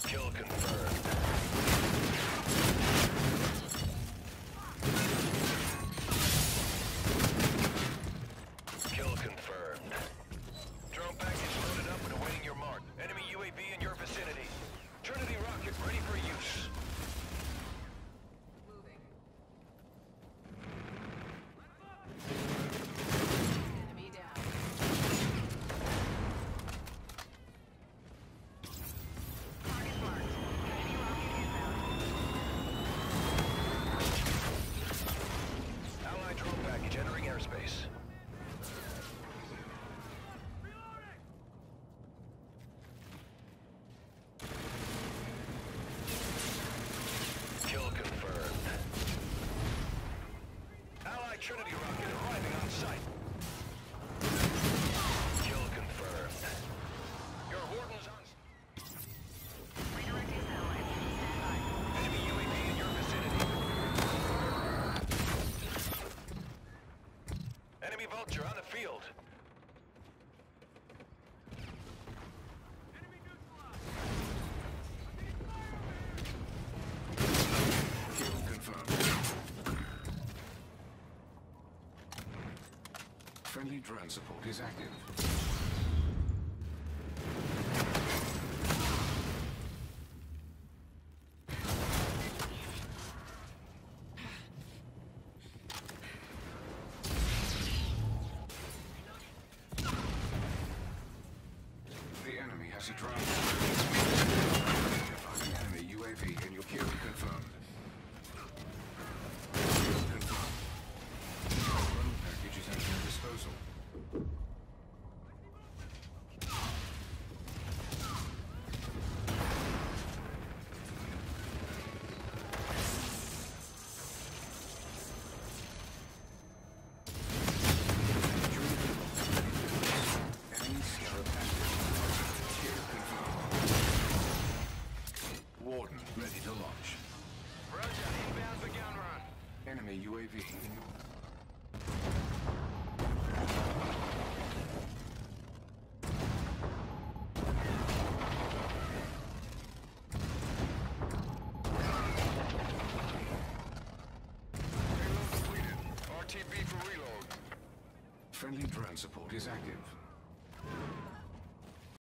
Kill confirmed. Kill confirmed. Drone package loaded up and awaiting your mark. Enemy UAV in your vicinity. Trinity rocket ready for use. Moving. Enemy down. Target marked. Enemy rocket inbound. Allied drone package entering airspace. Kill confirmed. Allied Trinity rocket arriving on site. Kill confirmed. Your Warden's on. Redirecting satellite. Stand by. Enemy UAV in your vicinity. Enemy Vulture on the field. Kill confirmed. Friendly drone support is active. The enemy has a drone. Identifying enemy UAV in your kill confirmed. Kill confirmed. Drone package is at your disposal. Enemy SHAREfactory. Kill confirmed. Warden ready to launch. Roger, inbound for gun run. Enemy UAV in your... Payload completed. RTB for reload. Friendly drone support is active.